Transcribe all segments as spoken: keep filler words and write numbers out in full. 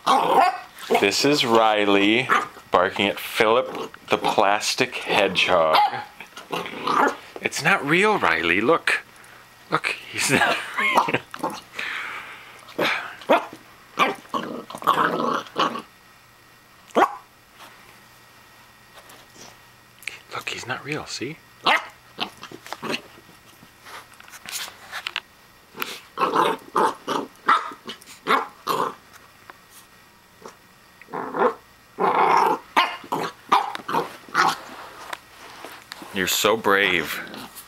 This is Riley barking at Phillip the plastic hedgehog. It's not real, Riley. Look. Look, he's not real. Look, he's not real, see? You're so brave.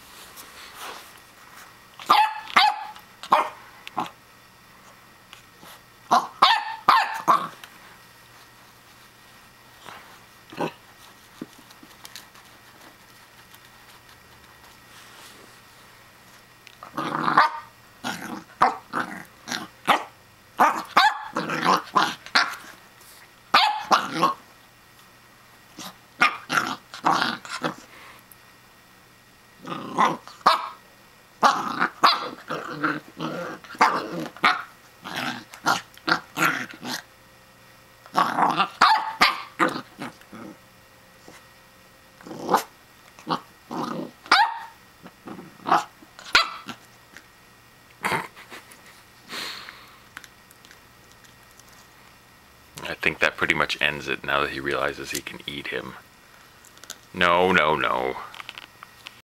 I think that pretty much ends it now that he realizes he can eat him. No, no, no.